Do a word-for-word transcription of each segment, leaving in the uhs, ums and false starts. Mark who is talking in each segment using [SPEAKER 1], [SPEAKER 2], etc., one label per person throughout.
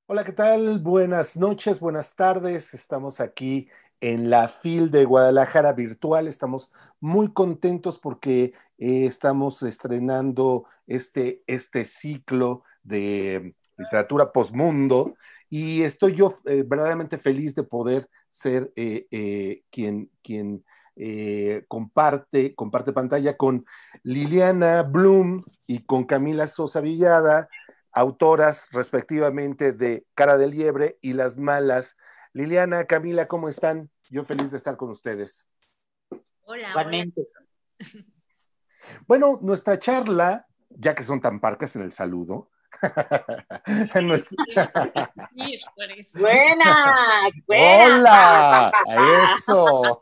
[SPEAKER 1] Hola, ¿qué tal? Buenas noches, buenas tardes. Estamos aquí en la F I L de Guadalajara virtual. Estamos muy contentos porque eh, estamos estrenando este, este ciclo de literatura postmundo y estoy yo eh, verdaderamente feliz de poder ser eh, eh, quien, quien eh, comparte, comparte pantalla con Liliana Bloom y con Camila Sosa Villada, autoras respectivamente de Cara de Liebre y Las Malas. Liliana, Camila, ¿cómo están? Yo feliz de estar con ustedes.
[SPEAKER 2] Hola, hola.
[SPEAKER 3] Igualmente.
[SPEAKER 1] Bueno, nuestra charla, ya que son tan parcas en el saludo, nuestra...
[SPEAKER 2] Sí, por eso.
[SPEAKER 3] Buena, buena. Pa, pa,
[SPEAKER 1] Hola,
[SPEAKER 3] pa,
[SPEAKER 1] a
[SPEAKER 3] pa.
[SPEAKER 1] eso.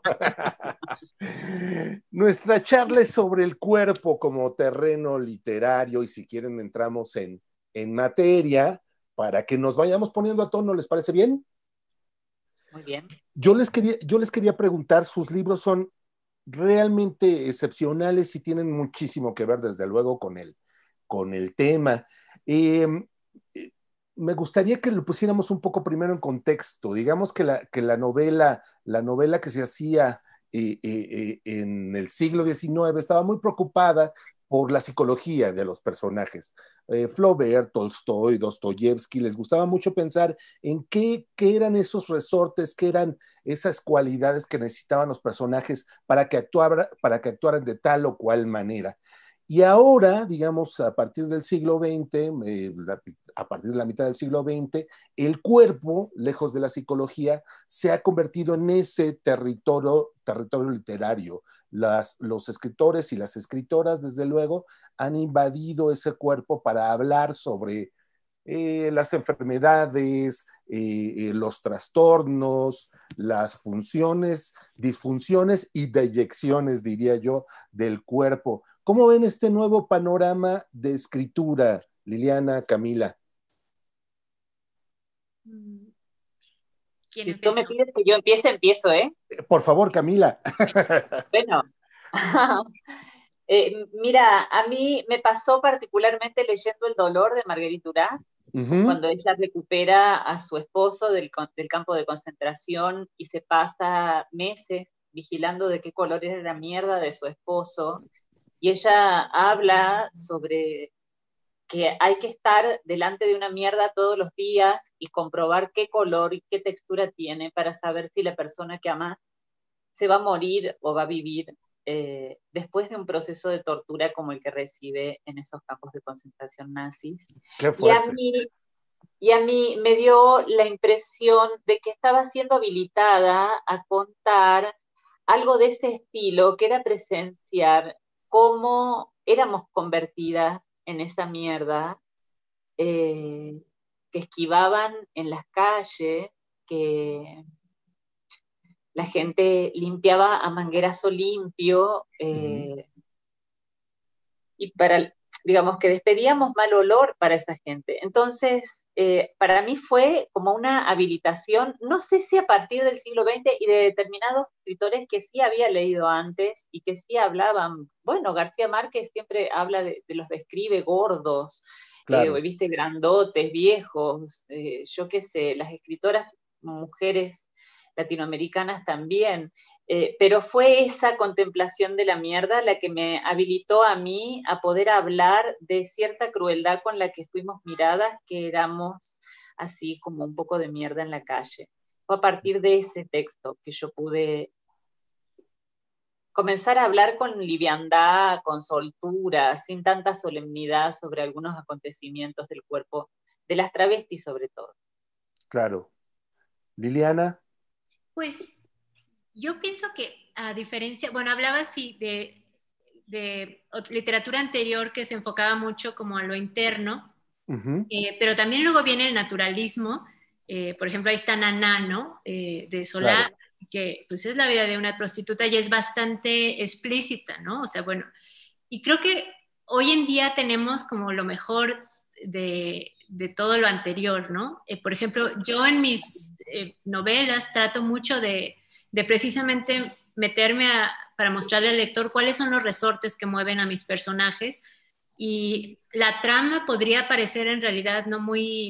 [SPEAKER 1] Nuestra charla es sobre el cuerpo como terreno literario y si quieren entramos en, en materia para que nos vayamos poniendo a tono, ¿les parece bien?
[SPEAKER 3] Muy bien.
[SPEAKER 1] Yo les quería, yo les quería preguntar, sus libros son realmente excepcionales y tienen muchísimo que ver, desde luego, con el, con el tema. Eh, eh, Me gustaría que lo pusiéramos un poco primero en contexto. Digamos que la, que la novela, la novela que se hacía eh, eh, eh, en el siglo diecinueve estaba muy preocupada por la psicología de los personajes. Eh, Flaubert, Tolstoy, Dostoyevsky, les gustaba mucho pensar en qué, qué eran esos resortes, qué eran esas cualidades que necesitaban los personajes para que, actuara, para que actuaran de tal o cual manera. Y ahora, digamos, a partir del siglo veinte, eh, a partir de la mitad del siglo veinte, el cuerpo, lejos de la psicología, se ha convertido en ese territorio, territorio literario. Las, los escritores y las escritoras, desde luego, han invadido ese cuerpo para hablar sobre eh, las enfermedades, eh, eh, los trastornos, las funciones, disfunciones y deyecciones, diría yo, del cuerpo. ¿Cómo ven este nuevo panorama de escritura, Liliana, Camila?
[SPEAKER 2] Mm, ¿Quién
[SPEAKER 3] Si tú
[SPEAKER 2] empieza?
[SPEAKER 3] me pides que yo empiece, empiezo, ¿eh?
[SPEAKER 1] Eh, Por favor, Camila.
[SPEAKER 3] Bueno. Eh, mira, a mí me pasó particularmente leyendo El dolor de Marguerite Duras,
[SPEAKER 1] Uh -huh.
[SPEAKER 3] cuando ella recupera a su esposo del, del campo de concentración y se pasa meses vigilando de qué color era la mierda de su esposo. Y ella habla sobre que hay que estar delante de una mierda todos los días y comprobar qué color y qué textura tiene para saber si la persona que ama se va a morir o va a vivir eh, después de un proceso de tortura como el que recibe en esos campos de concentración nazis.
[SPEAKER 1] Qué
[SPEAKER 3] Y a
[SPEAKER 1] fuerte.
[SPEAKER 3] mí, y a mí me dio la impresión de que estaba siendo habilitada a contar algo de ese estilo, que era presenciar cómo éramos convertidas en esa mierda, eh, que esquivaban en las calles, que la gente limpiaba a manguerazo limpio,
[SPEAKER 1] Uh -huh.
[SPEAKER 3] eh, y para, digamos, que despedíamos mal olor para esa gente. Entonces, eh, para mí fue como una habilitación, no sé si a partir del siglo veinte y de determinados escritores que sí había leído antes y que sí hablaban. Bueno, García Márquez siempre habla de, de los describe gordos, eh,
[SPEAKER 1] Claro.
[SPEAKER 3] viste, grandotes, viejos, eh, yo qué sé, las escritoras mujeres latinoamericanas también. Eh, pero fue esa contemplación de la mierda la que me habilitó a mí a poder hablar de cierta crueldad con la que fuimos miradas, que éramos así como un poco de mierda en la calle. Fue a partir de ese texto que yo pude comenzar a hablar con liviandad, con soltura, sin tanta solemnidad sobre algunos acontecimientos del cuerpo, de las travestis sobre todo.
[SPEAKER 1] Claro. Liliana.
[SPEAKER 2] Pues yo pienso que a diferencia, bueno, hablaba sí de, de literatura anterior que se enfocaba mucho como a lo interno,
[SPEAKER 1] Uh -huh.
[SPEAKER 2] eh, pero también luego viene el naturalismo. Eh, por ejemplo, ahí está Naná, ¿no? Eh, de Solá,
[SPEAKER 1] Claro.
[SPEAKER 2] que pues es la vida de una prostituta y es bastante explícita, ¿no? O sea, bueno, y creo que hoy en día tenemos como lo mejor de, de todo lo anterior, ¿no? Eh, por ejemplo, yo en mis eh, novelas trato mucho de, de precisamente meterme a, para mostrarle al lector cuáles son los resortes que mueven a mis personajes y la trama podría parecer en realidad no muy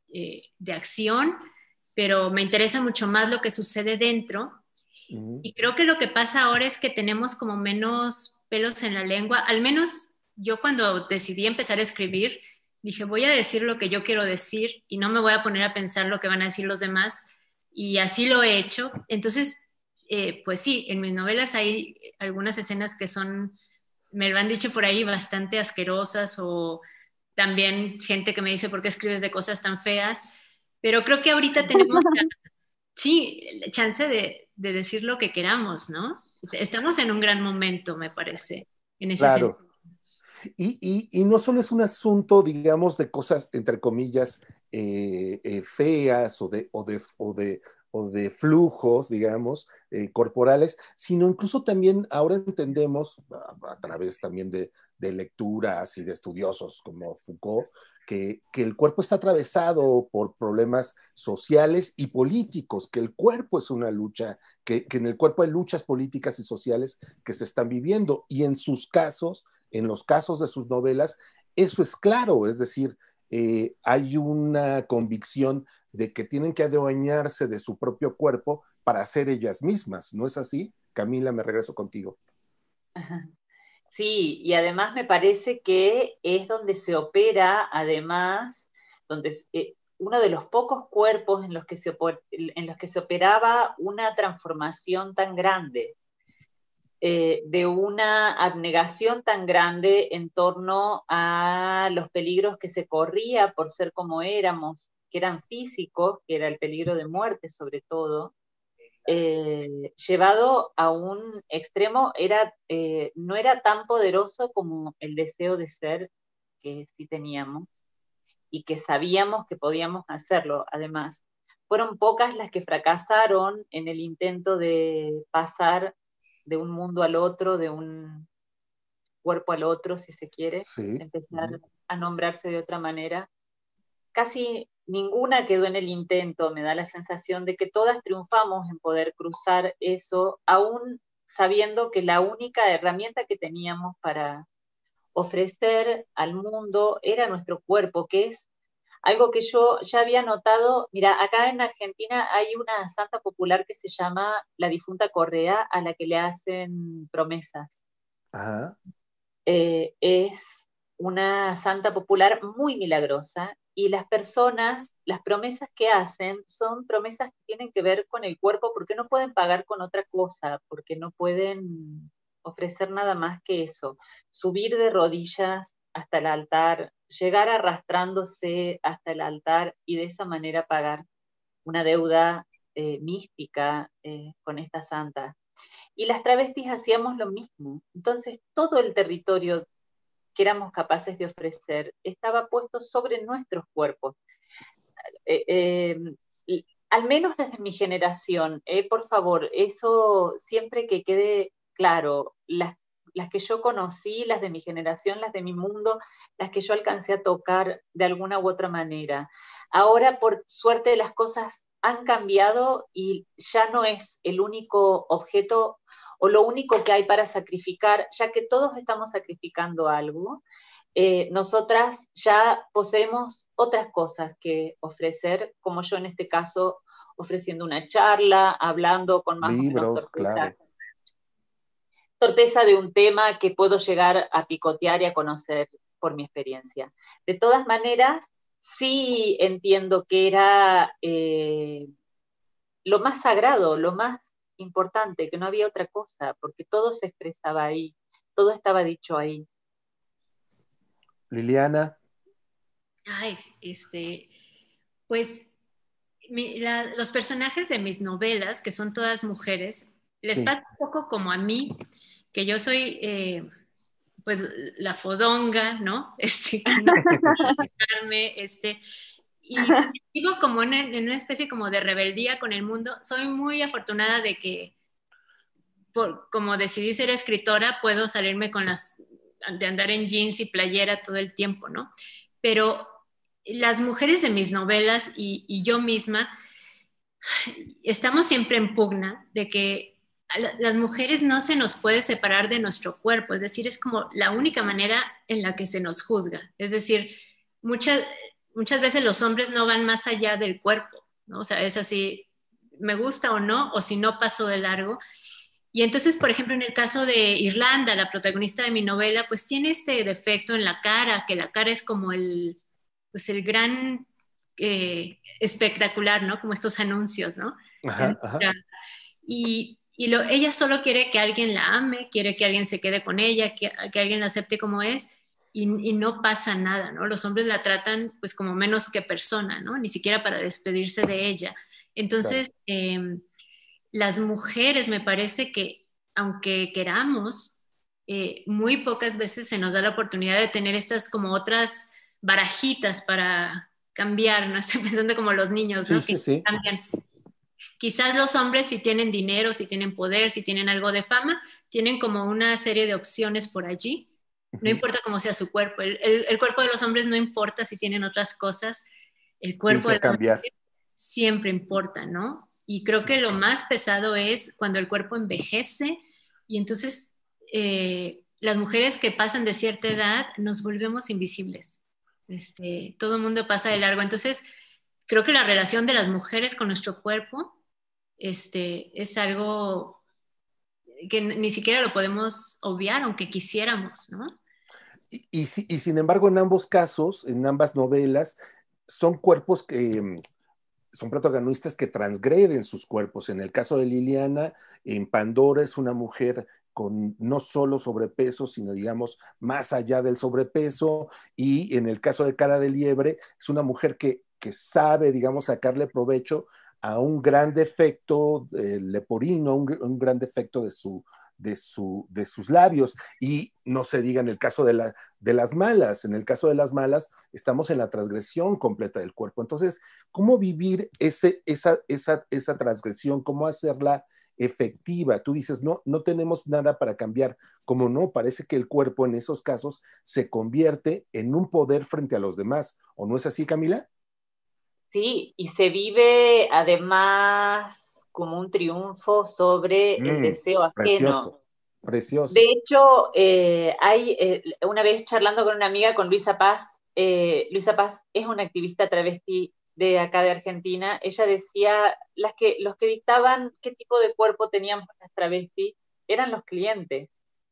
[SPEAKER 2] eh, de acción, pero me interesa mucho más lo que sucede dentro. Uh-huh. Y creo que lo que pasa ahora es que tenemos como menos pelos en la lengua. Al menos yo cuando decidí empezar a escribir, dije, voy a decir lo que yo quiero decir y no me voy a poner a pensar lo que van a decir los demás. Y así lo he hecho. Entonces, eh, pues sí, en mis novelas hay algunas escenas que son, me lo han dicho por ahí, bastante asquerosas, o también gente que me dice, ¿por qué escribes de cosas tan feas? Pero creo que ahorita tenemos, la, sí, la chance de, de decir lo que queramos, ¿no? Estamos en un gran momento, me parece, en ese
[SPEAKER 1] claro.
[SPEAKER 2] sentido.
[SPEAKER 1] Y, y, y no solo es un asunto, digamos, de cosas, entre comillas, eh, eh, feas o de, o, de, o, de, o de flujos, digamos, eh, corporales, sino incluso también ahora entendemos, a, a través también de, de lecturas y de estudiosos como Foucault, que, que el cuerpo está atravesado por problemas sociales y políticos, que el cuerpo es una lucha, que, que en el cuerpo hay luchas políticas y sociales que se están viviendo, y en sus casos, en los casos de sus novelas, eso es claro, es decir, eh, hay una convicción de que tienen que adueñarse de su propio cuerpo para ser ellas mismas, ¿no es así? Camila, me regreso contigo.
[SPEAKER 3] Sí, y además me parece que es donde se opera, además, donde eh, uno de los pocos cuerpos en los, que se, en los que se operaba una transformación tan grande. Eh, de una abnegación tan grande en torno a los peligros que se corría por ser como éramos, que eran físicos, que era el peligro de muerte sobre todo, eh, llevado a un extremo, era, eh, no era tan poderoso como el deseo de ser que sí teníamos y que sabíamos que podíamos hacerlo. Además, fueron pocas las que fracasaron en el intento de pasar de un mundo al otro, de un cuerpo al otro, si se quiere,
[SPEAKER 1] sí.
[SPEAKER 3] empezar uh-huh. a nombrarse de otra manera. Casi ninguna quedó en el intento, me da la sensación de que todas triunfamos en poder cruzar eso, aún sabiendo que la única herramienta que teníamos para ofrecer al mundo era nuestro cuerpo, que es algo que yo ya había notado. Mira, acá en Argentina hay una santa popular que se llama la difunta Correa, a la que le hacen promesas.
[SPEAKER 1] Ajá.
[SPEAKER 3] Eh, es una santa popular muy milagrosa, y las personas, las promesas que hacen son promesas que tienen que ver con el cuerpo, porque no pueden pagar con otra cosa, porque no pueden ofrecer nada más que eso. Subir de rodillas hasta el altar, llegar arrastrándose hasta el altar y de esa manera pagar una deuda eh, mística eh, con esta santa. Y las travestis hacíamos lo mismo. Entonces todo el territorio que éramos capaces de ofrecer estaba puesto sobre nuestros cuerpos. Eh, eh, al menos desde mi generación, eh, por favor, eso siempre que quede claro, las las que yo conocí, las de mi generación, las de mi mundo, las que yo alcancé a tocar de alguna u otra manera. Ahora, por suerte, las cosas han cambiado y ya no es el único objeto o lo único que hay para sacrificar, ya que todos estamos sacrificando algo. Eh, nosotras ya poseemos otras cosas que ofrecer, como yo en este caso, ofreciendo una charla, hablando con más
[SPEAKER 1] Libros,
[SPEAKER 3] o menos torpeza.
[SPEAKER 1] Claro.
[SPEAKER 3] torpeza de un tema que puedo llegar a picotear y a conocer por mi experiencia. De todas maneras, sí entiendo que era eh, lo más sagrado, lo más importante, que no había otra cosa, porque todo se expresaba ahí, todo estaba dicho ahí.
[SPEAKER 1] Liliana.
[SPEAKER 2] Ay, este, pues mi, la, los personajes de mis novelas, que son todas mujeres, les sí. pasa un poco como a mí, que yo soy, eh, pues, la fodonga, ¿no? Este, que no este, y vivo como en, en una especie como de rebeldía con el mundo. Soy muy afortunada de que, por, como decidí ser escritora, puedo salirme con las, de andar en jeans y playera todo el tiempo, ¿no? Pero las mujeres de mis novelas y, y yo misma estamos siempre en pugna de que a las mujeres no se nos puede separar de nuestro cuerpo, es decir, es como la única manera en la que se nos juzga. Es decir, muchas, muchas veces los hombres no van más allá del cuerpo, ¿no? O sea, es así, me gusta o no, o si no paso de largo. Y entonces, por ejemplo, en el caso de Irlanda, la protagonista de mi novela, pues tiene este defecto en la cara, que la cara es como el, pues el gran eh, espectacular, ¿no? Como estos anuncios, ¿no?
[SPEAKER 1] Ajá, ajá.
[SPEAKER 2] Y, y lo, ella solo quiere que alguien la ame, quiere que alguien se quede con ella, que, que alguien la acepte como es, y, y, no pasa nada, ¿no? Los hombres la tratan pues como menos que persona, ¿no? Ni siquiera para despedirse de ella. Entonces,
[SPEAKER 1] Claro.
[SPEAKER 2] eh, las mujeres me parece que, aunque queramos, eh, muy pocas veces se nos da la oportunidad de tener estas como otras barajitas para cambiar, ¿no? Estoy pensando como los niños,
[SPEAKER 1] Sí,
[SPEAKER 2] ¿no? Que
[SPEAKER 1] sí, sí.
[SPEAKER 2] cambian. Quizás los hombres si tienen dinero, si tienen poder, si tienen algo de fama, tienen como una serie de opciones por allí. No
[SPEAKER 1] Ujú.
[SPEAKER 2] importa cómo sea su cuerpo. El, el, el cuerpo de los hombres no importa si tienen otras cosas. El
[SPEAKER 1] Tienen
[SPEAKER 2] cuerpo de
[SPEAKER 1] que
[SPEAKER 2] la
[SPEAKER 1] cambiar.
[SPEAKER 2] mujer siempre importa, ¿no? Y creo que lo más pesado es cuando el cuerpo envejece y entonces eh, las mujeres que pasan de cierta edad nos volvemos invisibles. Este, todo el mundo pasa de largo. Entonces, creo que la relación de las mujeres con nuestro cuerpo este, es algo que ni siquiera lo podemos obviar, aunque quisiéramos, ¿no?
[SPEAKER 1] Y, y, si- y sin embargo, en ambos casos, en ambas novelas, son cuerpos que mm, son protagonistas que transgreden sus cuerpos. En el caso de Liliana, en Pandora es una mujer con no solo sobrepeso, sino digamos más allá del sobrepeso, y en el caso de Cara de Liebre es una mujer que, que sabe, digamos, sacarle provecho a un gran defecto eh, leporino, un, un gran defecto de su, de, su, de sus labios. Y no se diga en el caso de, la, de las malas, en el caso de las malas estamos en la transgresión completa del cuerpo. Entonces, ¿cómo vivir ese, esa, esa, esa transgresión? ¿Cómo hacerla efectiva? Tú dices, no, no tenemos nada para cambiar. Como no, parece que el cuerpo en esos casos se convierte en un poder frente a los demás. ¿O no es así, Camila?
[SPEAKER 3] Sí, y se vive además como un triunfo sobre el
[SPEAKER 1] Mm,
[SPEAKER 3] deseo ajeno.
[SPEAKER 1] precioso, precioso.
[SPEAKER 3] De hecho, eh, hay eh, una vez charlando con una amiga, con Luisa Paz, eh, Luisa Paz es una activista travesti de acá de Argentina, ella decía, las que, los que dictaban qué tipo de cuerpo teníamos las travestis eran los clientes.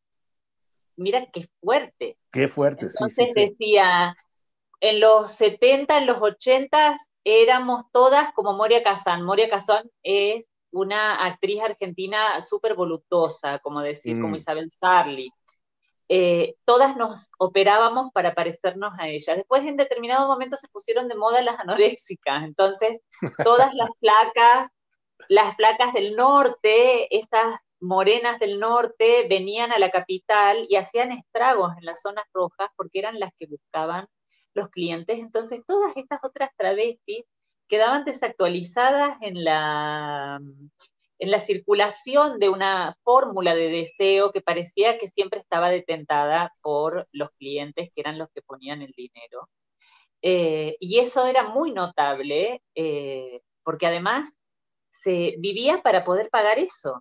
[SPEAKER 3] Mira qué fuerte.
[SPEAKER 1] Qué fuerte, sí, sí,
[SPEAKER 3] Entonces
[SPEAKER 1] sí.
[SPEAKER 3] decía, en los setenta, en los ochenta, éramos todas como Moria Kazan. Moria Kazan es una actriz argentina súper voluptuosa, como decir, como
[SPEAKER 1] Mm,
[SPEAKER 3] Isabel Sarli. Eh, todas nos operábamos para parecernos a ella. Después, en determinado momento, se pusieron de moda las anoréxicas. Entonces, todas las flacas, las flacas del norte, estas morenas del norte, venían a la capital y hacían estragos en las zonas rojas porque eran las que buscaban los clientes. Entonces, todas estas otras travestis quedaban desactualizadas en la, en la circulación de una fórmula de deseo que parecía que siempre estaba detentada por los clientes, que eran los que ponían el dinero. Eh, y eso era muy notable, eh, porque además se vivía para poder pagar eso.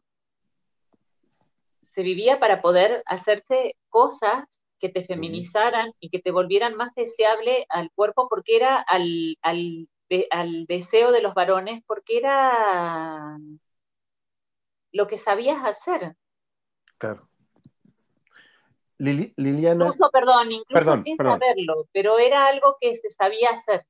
[SPEAKER 3] Se vivía para poder hacerse cosas que te
[SPEAKER 1] mm.
[SPEAKER 3] feminizaran y que te volvieran más deseable al cuerpo, porque era al, al, de, al deseo de los varones, porque era lo que sabías hacer.
[SPEAKER 1] Claro. Lili- Liliana,
[SPEAKER 3] Incluso, perdón, incluso
[SPEAKER 1] perdón,
[SPEAKER 3] sin
[SPEAKER 1] perdón.
[SPEAKER 3] saberlo, pero era algo que se sabía hacer.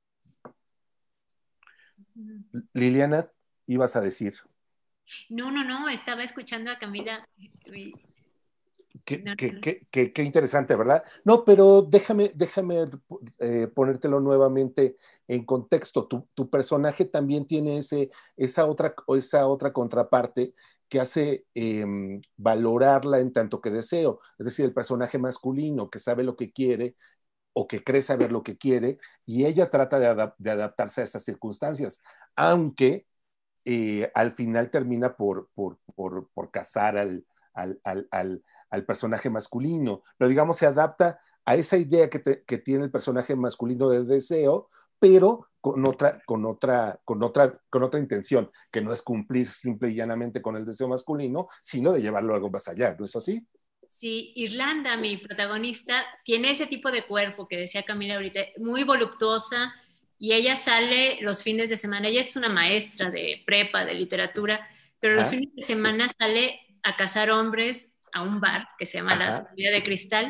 [SPEAKER 1] Liliana, ibas a decir.
[SPEAKER 2] No, no, no, estaba escuchando a Camila.
[SPEAKER 1] Qué,
[SPEAKER 2] No,
[SPEAKER 1] qué,
[SPEAKER 2] no, no.
[SPEAKER 1] qué, qué, qué interesante, ¿verdad? No, pero déjame, déjame eh, ponértelo nuevamente en contexto. Tu, tu personaje también tiene ese, esa, otra, esa otra contraparte que hace eh, valorarla en tanto que deseo. Es decir, el personaje masculino que sabe lo que quiere o que cree saber lo que quiere y ella trata de, adap de adaptarse a esas circunstancias, aunque eh, al final termina por, por, por, por cazar al, al, al, al, al personaje masculino, pero digamos se adapta a esa idea que, te, que tiene el personaje masculino del deseo, pero con otra, con, otra, con, otra, con otra intención, que no es cumplir simple y llanamente con el deseo masculino, sino de llevarlo algo más allá, ¿no es así?
[SPEAKER 2] Sí, Irlanda, mi protagonista, tiene ese tipo de cuerpo que decía Camila ahorita, muy voluptuosa, y ella sale los fines de semana. Ella es una maestra de prepa, de literatura, pero los
[SPEAKER 1] Ajá,
[SPEAKER 2] fines de semana sale a cazar hombres a un bar que se llama La
[SPEAKER 1] ajá,
[SPEAKER 2] Sabiduría de Cristal,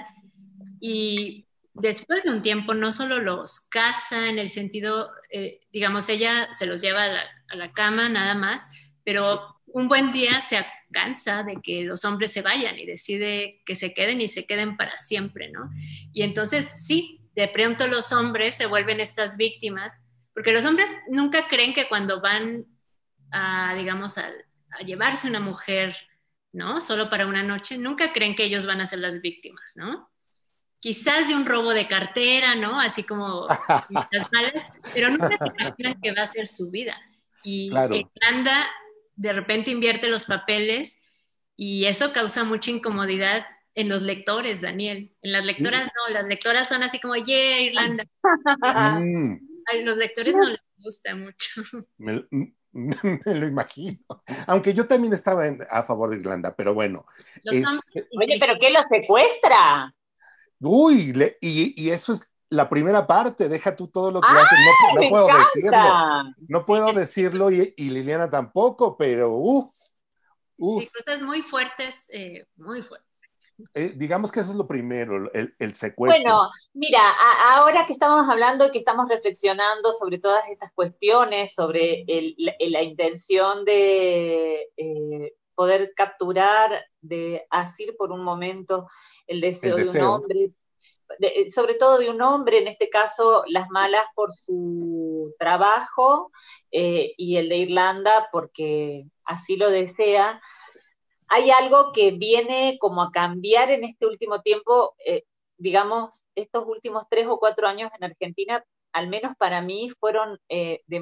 [SPEAKER 2] y después de un tiempo no solo los caza en el sentido, eh, digamos, ella se los lleva a la, a la cama nada más, pero un buen día se cansa de que los hombres se vayan y decide que se queden y se queden para siempre, ¿no? Y entonces sí, de pronto los hombres se vuelven estas víctimas, porque los hombres nunca creen que cuando van a, digamos, a, a llevarse una mujer, ¿no? Solo para una noche, nunca creen que ellos van a ser las víctimas, ¿no? Quizás de un robo de cartera, ¿no? Así como las malas, pero nunca se imaginan que va a ser su vida. Y
[SPEAKER 1] claro.
[SPEAKER 2] Irlanda de repente invierte los papeles y eso causa mucha incomodidad en los lectores, Daniel. En las lectoras no, las lectoras son así como, yeah, Irlanda.
[SPEAKER 1] Mm,
[SPEAKER 2] A los lectores no les gusta mucho.
[SPEAKER 1] me, me lo imagino. Aunque yo también estaba en- a favor de Irlanda, pero bueno,
[SPEAKER 2] Los hombres
[SPEAKER 1] este,
[SPEAKER 3] Oye, ¿pero qué lo secuestra?
[SPEAKER 1] uy, le- y, y eso es la primera parte, deja tú todo lo que
[SPEAKER 3] ¡Ay,
[SPEAKER 1] hace, no,
[SPEAKER 3] me
[SPEAKER 1] no puedo decirlo,
[SPEAKER 3] encanta!
[SPEAKER 1] no
[SPEAKER 2] sí,
[SPEAKER 1] puedo decirlo y, y Liliana tampoco, pero uff,
[SPEAKER 2] sí,
[SPEAKER 1] uff,
[SPEAKER 2] cosas muy fuertes, eh, muy fuertes.
[SPEAKER 1] eh, digamos que eso es lo primero, el, el secuestro.
[SPEAKER 3] Bueno, mira, a- ahora que estamos hablando, que estamos reflexionando sobre todas estas cuestiones, sobre el- la, la intención de eh, poder capturar, de asir por un momento el
[SPEAKER 1] El
[SPEAKER 3] deseo de un
[SPEAKER 1] deseo.
[SPEAKER 3] hombre, de- sobre todo de un hombre, en este caso las malas por su trabajo eh, y el de Irlanda porque así lo desea. Hay algo que viene como a cambiar en este último tiempo, eh, digamos, estos últimos tres o cuatro años en Argentina, al menos para mí, fueron eh, de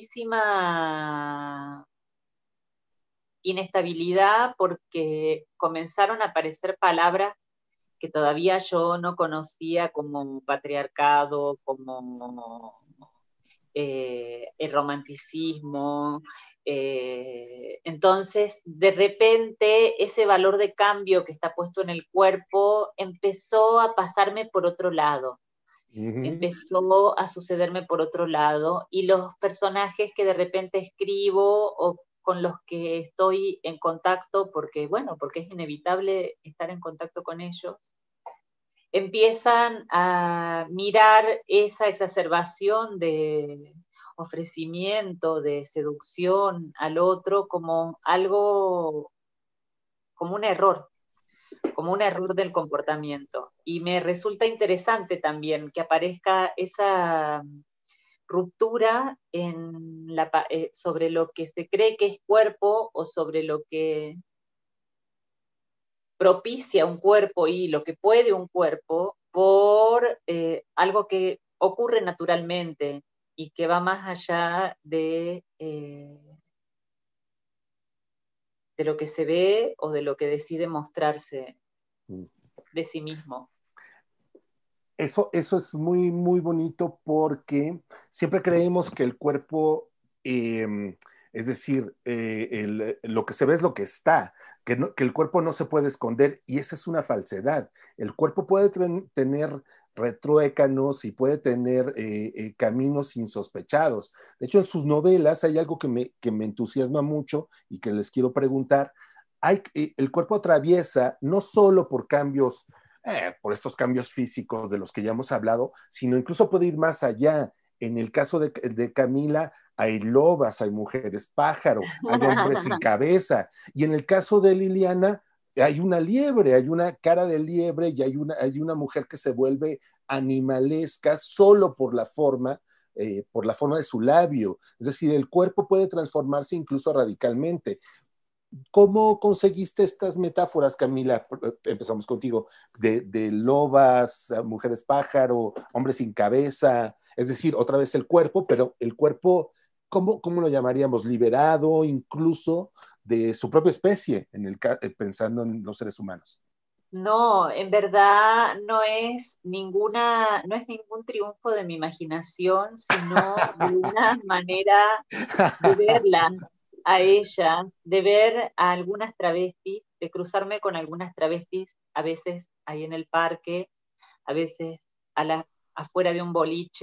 [SPEAKER 3] muchísima inestabilidad porque comenzaron a aparecer palabras que todavía yo no conocía como patriarcado, como eh, el romanticismo. Eh, entonces, de repente, ese valor de cambio que está puesto en el cuerpo empezó a pasarme por otro lado,
[SPEAKER 1] Ujú.
[SPEAKER 3] empezó a sucederme por otro lado, y los personajes que de repente escribo o con los que estoy en contacto, porque bueno, porque es inevitable estar en contacto con ellos, empiezan a mirar esa exacerbación de ofrecimiento, de seducción al otro como algo, como un error, como un error del comportamiento. Y me resulta interesante también que aparezca esa ruptura en la, eh, sobre lo que se cree que es cuerpo o sobre lo que propicia un cuerpo y lo que puede un cuerpo por eh, algo que ocurre naturalmente y que va más allá de, eh, de lo que se ve o de lo que decide mostrarse de sí mismo.
[SPEAKER 1] Eso, eso es muy, muy bonito porque siempre creemos que el cuerpo, eh, es decir, eh, el, lo que se ve es lo que está, que, no, que, el cuerpo no se puede esconder y esa es una falsedad. El cuerpo puede ten, tener retruécanos y puede tener eh, eh, caminos insospechados. De hecho, en sus novelas hay algo que me, que me entusiasma mucho y que les quiero preguntar. Hay, eh, el cuerpo atraviesa no solo por cambios eh, por estos cambios físicos de los que ya hemos hablado, sino incluso puede ir más allá. En el caso de, de Camila, hay lobas, hay mujeres pájaro, hay hombres sin cabeza. Y en el caso de Liliana, hay una liebre, hay una cara de liebre y hay una, hay una mujer que se vuelve animalesca solo por la forma, eh, por la forma de su labio. Es decir, el cuerpo puede transformarse incluso radicalmente. ¿Cómo conseguiste estas metáforas, Camila? Empezamos contigo, de, de lobas, mujeres pájaro, hombres sin cabeza, es decir, otra vez el cuerpo, pero el cuerpo, ¿cómo, cómo lo llamaríamos? Liberado incluso de su propia especie, en el, pensando en los seres humanos.
[SPEAKER 3] No, en verdad no es ninguna, no es ningún triunfo de mi imaginación, sino de una manera de verla a ella, de ver a algunas travestis, de cruzarme con algunas travestis, a veces ahí en el parque, a veces a la, afuera de un boliche,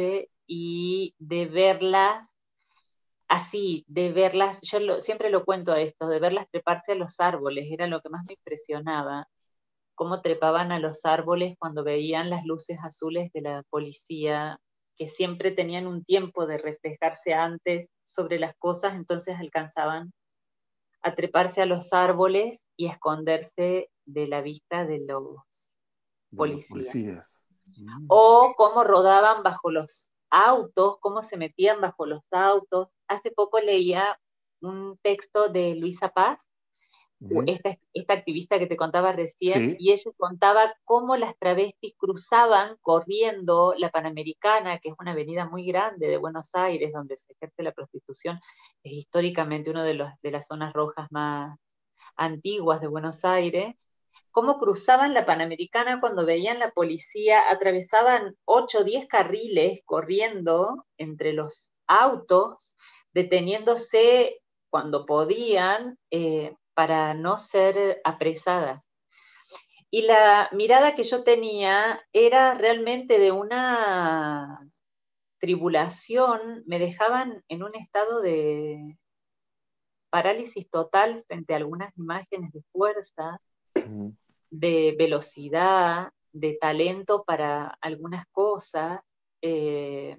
[SPEAKER 3] y de verlas así, de verlas, yo lo, siempre lo cuento a esto, de verlas treparse a los árboles, era lo que más me impresionaba, cómo trepaban a los árboles cuando veían las luces azules de la policía, que siempre tenían un tiempo de reflejarse antes sobre las cosas, entonces alcanzaban a treparse a los árboles y a esconderse de la vista de los
[SPEAKER 1] De los
[SPEAKER 3] policías.
[SPEAKER 1] policías. Mm.
[SPEAKER 3] O cómo rodaban bajo los autos, cómo se metían bajo los autos. Hace poco leía un texto de Luisa Paz,
[SPEAKER 1] Ujú.
[SPEAKER 3] esta, esta activista que te contaba recién,
[SPEAKER 1] Sí.
[SPEAKER 3] y ella contaba cómo las travestis cruzaban corriendo la Panamericana, que es una avenida muy grande de Buenos Aires, donde se ejerce la prostitución, es históricamente una de, los, de las zonas rojas más antiguas de Buenos Aires, cómo cruzaban la Panamericana cuando veían la policía, atravesaban ocho o diez carriles corriendo entre los autos, deteniéndose cuando podían, eh, para no ser apresadas. Y la mirada que yo tenía era realmente de una tribulación, me dejaban en un estado de parálisis total frente a algunas imágenes de fuerza,
[SPEAKER 1] Ujú.
[SPEAKER 3] de velocidad, de talento para algunas cosas. Eh,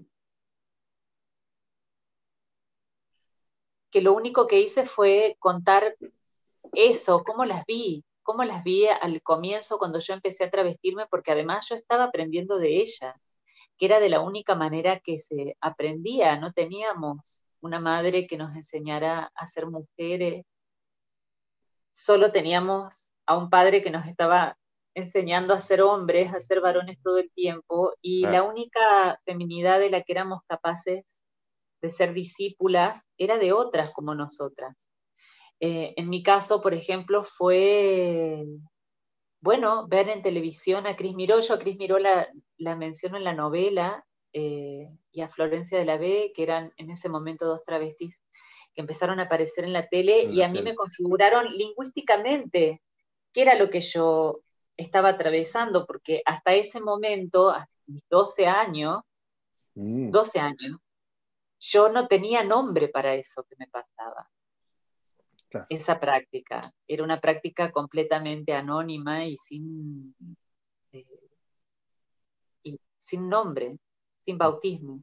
[SPEAKER 3] que lo único que hice fue contar eso, cómo las vi, cómo las vi al comienzo cuando yo empecé a travestirme, porque además yo estaba aprendiendo de ella, que era de la única manera que se aprendía, no teníamos una madre que nos enseñara a ser mujeres, solo teníamos a un padre que nos estaba enseñando a ser hombres, a ser varones todo el tiempo, y la
[SPEAKER 1] Claro.
[SPEAKER 3] única feminidad de la que éramos capaces de ser discípulas era de otras como nosotras. Eh, en mi caso, por ejemplo, fue, bueno, ver en televisión a Cris Miró. Yo a Cris Miró la, la menciono en la novela, eh, y a Florencia de la B, que eran en ese momento dos travestis que empezaron a aparecer en la tele,
[SPEAKER 1] En
[SPEAKER 3] y
[SPEAKER 1] la
[SPEAKER 3] a mí
[SPEAKER 1] tele.
[SPEAKER 3] me configuraron lingüísticamente qué era lo que yo estaba atravesando, porque hasta ese momento, hasta mis doce años,
[SPEAKER 1] Mm.
[SPEAKER 3] doce años, yo no tenía nombre para eso que me pasaba.
[SPEAKER 1] Claro.
[SPEAKER 3] Esa práctica. Era una práctica completamente anónima y sin, eh, y sin nombre, sin bautismo.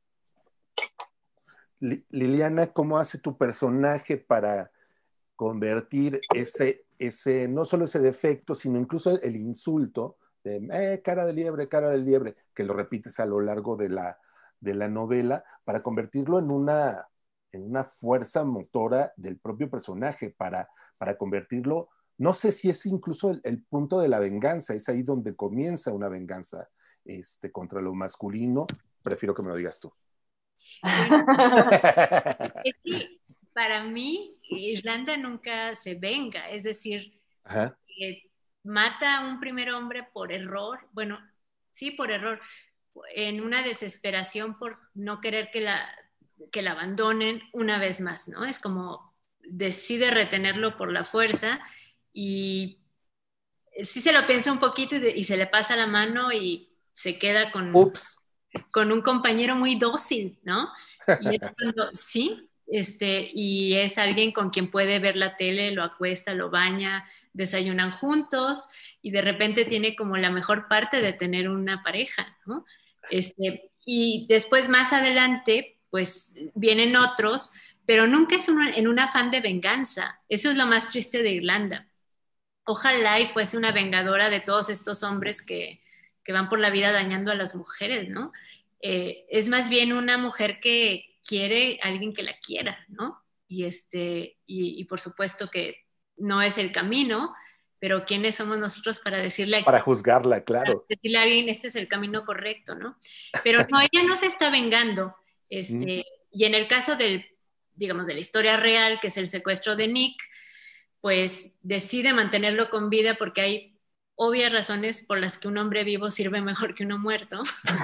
[SPEAKER 1] Li- Liliana, ¿cómo hace tu personaje para convertir ese, ese, no solo ese defecto, sino incluso el insulto de eh, cara de liebre, cara de liebre, que lo repites a lo largo de la, de la novela, para convertirlo en una, en una fuerza motora del propio personaje, para, para convertirlo, no sé si es incluso el, el punto de la venganza, es ahí donde comienza una venganza este, contra lo masculino? Prefiero que me lo digas tú.
[SPEAKER 2] Pues es que para mí Irlanda nunca se venga, es decir,
[SPEAKER 1] Ajá.
[SPEAKER 2] eh, mata a un primer hombre por error, bueno, sí, por error, en una desesperación por no querer que la, que la abandonen una vez más, ¿no? Es como decide retenerlo por la fuerza y sí se lo piensa un poquito y, de, y se le pasa la mano y se queda con,
[SPEAKER 1] Ups.
[SPEAKER 2] con un compañero muy dócil, ¿no? Y es cuando, sí, este, y es alguien con quien puede ver la tele, lo acuesta, lo baña, desayunan juntos y de repente tiene como la mejor parte de tener una pareja, ¿no? Este, y después más adelante, pues vienen otros, pero nunca es un, en un afán de venganza. Eso es lo más triste de Irlanda. Ojalá y fuese una vengadora de todos estos hombres que, que van por la vida dañando a las mujeres, ¿no? Eh, es más bien una mujer que quiere a alguien que la quiera, ¿no? Y, este, y, y por supuesto que no es el camino, pero ¿quiénes somos nosotros para decirle,
[SPEAKER 1] Para juzgarla,
[SPEAKER 2] para
[SPEAKER 1] claro.
[SPEAKER 2] decirle a alguien, este es el camino correcto, ¿no? Pero no, ella no se está vengando.
[SPEAKER 1] Mm.
[SPEAKER 2] Este, y en el caso del, digamos, de la historia real, que es el secuestro de Nick, pues decide mantenerlo con vida porque hay obvias razones por las que un hombre vivo sirve mejor que uno muerto.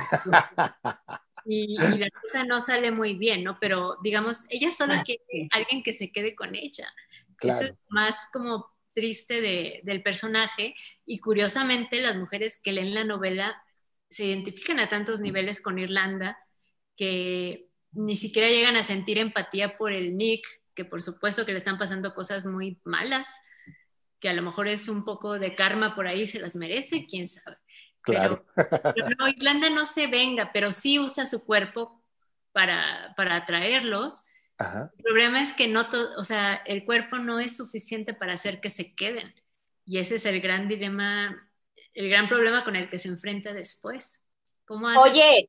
[SPEAKER 2] Y, y la cosa no sale muy bien, ¿no? Pero digamos, ella solo quiere alguien que se quede con ella. Eso es
[SPEAKER 1] Claro.
[SPEAKER 2] más como triste de, del personaje y curiosamente las mujeres que leen la novela se identifican a tantos niveles con Irlanda que ni siquiera llegan a sentir empatía por el Nick, que por supuesto que le están pasando cosas muy malas, que a lo mejor es un poco de karma por ahí, se las merece, quién sabe.
[SPEAKER 1] Claro.
[SPEAKER 2] Pero, pero no, Irlanda no se venga, pero sí usa su cuerpo para, para atraerlos.
[SPEAKER 1] Ajá.
[SPEAKER 2] El problema es que no todo, o sea, el cuerpo no es suficiente para hacer que se queden. Y ese es el gran dilema, el gran problema con el que se enfrenta después. ¿Cómo haces?
[SPEAKER 3] Oye,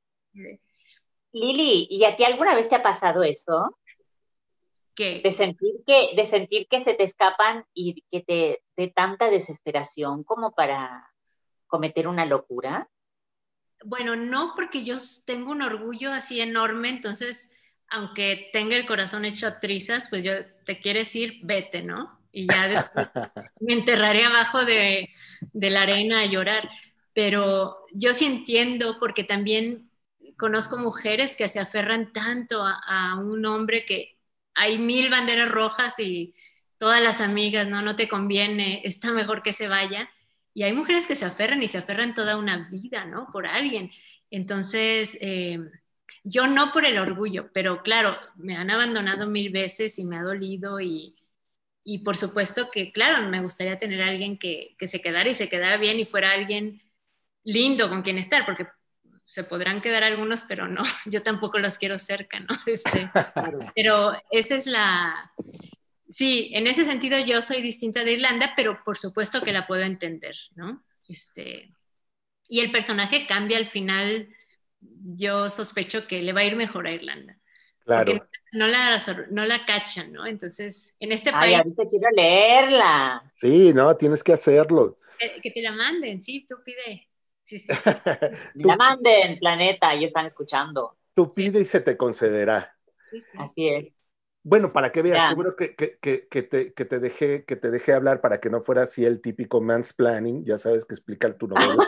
[SPEAKER 3] Lili, ¿y a ti alguna vez te ha pasado eso?
[SPEAKER 2] ¿Qué?
[SPEAKER 3] De sentir que, de sentir que se te escapan y que te de tanta desesperación como para cometer una locura.
[SPEAKER 2] Bueno, no, porque yo tengo un orgullo así enorme, entonces, aunque tenga el corazón hecho a trizas, pues yo te quieres ir, vete, ¿no? Y ya después me enterraré abajo de, de la arena a llorar. Pero yo sí entiendo, porque también conozco mujeres que se aferran tanto a, a un hombre que hay mil banderas rojas y todas las amigas, no, no te conviene, está mejor que se vaya. Y hay mujeres que se aferran y se aferran toda una vida, ¿no? Por alguien. Entonces, eh, yo no por el orgullo, pero claro, me han abandonado mil veces y me ha dolido y, y por supuesto que, claro, me gustaría tener a alguien que, que se quedara y se quedara bien y fuera alguien lindo con quien estar, porque se podrán quedar algunos, pero no, yo tampoco los quiero cerca, ¿no? Este, pero esa es la... Sí, en ese sentido yo soy distinta de Irlanda, pero por supuesto que la puedo entender, ¿no? Este, y el personaje cambia al final, yo sospecho que le va a ir mejor a Irlanda, porque
[SPEAKER 1] Claro.
[SPEAKER 2] no la, no la cachan, ¿no? Entonces, en este
[SPEAKER 3] Ay,
[SPEAKER 2] país...
[SPEAKER 3] ahorita quiero leerla.
[SPEAKER 1] Sí, no, tienes que hacerlo.
[SPEAKER 2] Que, que te la manden, sí, tú pide. Sí, sí.
[SPEAKER 3] La
[SPEAKER 1] Tú,
[SPEAKER 3] manden, planeta, y están escuchando.
[SPEAKER 1] tú
[SPEAKER 2] Sí,
[SPEAKER 1] pide y se te concederá.
[SPEAKER 2] sí, sí.
[SPEAKER 3] Así es.
[SPEAKER 1] Bueno, para que veas,
[SPEAKER 3] Ya.
[SPEAKER 1] qué bueno que, que, que, que te, que, te dejé, que te dejé hablar para que no fuera así el típico mansplaining, ya sabes que explica tu novela.